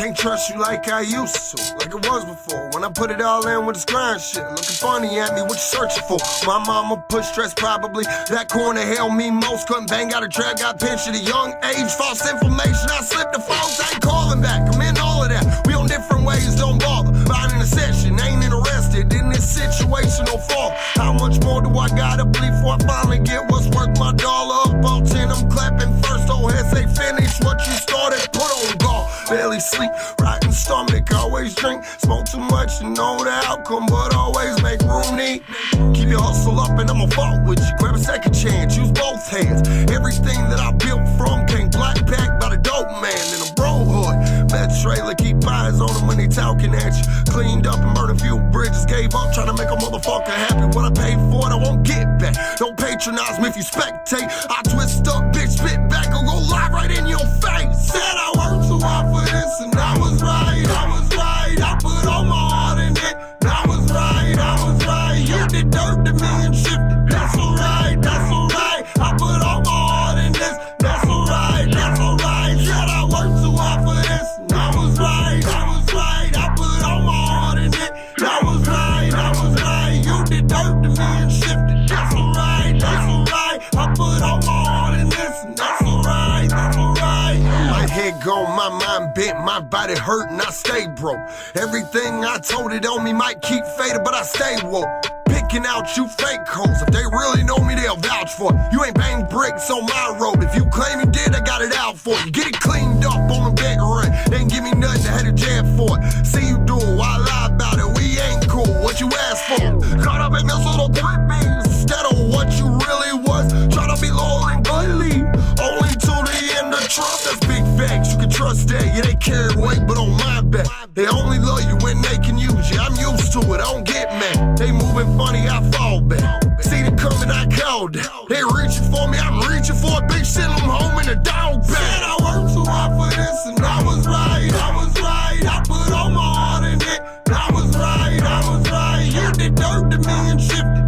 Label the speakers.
Speaker 1: can't trust you like I used to, like it was before. When I put it all in with this grind shit, looking funny at me, what you searching for? My mama put stress probably, that corner held me most. Couldn't bang out a track, got pinched at a young age. False information, I slipped the folks, I ain't calling back. I'm in all of that, we on different ways, don't bother. Finding a session, ain't interested in this situational fall. How much more do I gotta bleed before I finally get what's worth my dollar? Up all 10, I'm clapping first, oh head say finish what you started, put on guard. Barely sleep, rotten stomach, always drink, smoke too much to know the outcome, but always make room to eat. Keep your hustle up and I'ma fall with you, grab a second chance, use both hands. Everything that I built from came black packed by the dope man in a bro hood. That trailer, keep eyes on them when they talking at you. Cleaned up and burned a few bridges, gave up trying to make a motherfucker happy. What I paid for it, I won't get back. Don't patronize me if you spectate. I twist up, bitch, spit back, or go live right in your face. Said I worked too hard for this and I was right, I was right. I put all my heart in it, and I was right, I was right. You did dirt to me and shifted, that's alright, that's alright. I put all my heart in this, that's alright, that's alright. Said I worked too hard for this and I was right, I was right. I put all my heart in it, I was right, I was right. You did dirt to me and shifted, that's alright, that's alright. I put all my heart in this and that's alright, that's alright. My head gone, my mind bent, my body hurt and I stay broke. Everything I told it on me might keep faded, but I stay woke. Picking out you fake hoes, if they really know me, they'll vouch for it. You ain't bang bricks on my road, if you claim you did, I got it out for you. Get it cleaned up on the back run, they ain't give me nothing to head to jail for it. See you do it, why lie about it, we ain't cool, what you asked for? Caught up in this little point beans, instead of what you really was. Try to be loyal and believe, only to the end of trust. That's big facts, you can trust that, yeah they carry weight, but on my back. They only love you when they can use you, I'm used to it, I don't get mad. They moving funny, I fall back. See them coming, I called it. They reaching for me, I'm reaching for a bitch, send them home in a dog bag. Said I worked too hard for this and I was right, I was right. I put all my heart in it, I was right, I was right. You did dirt to me and shifted.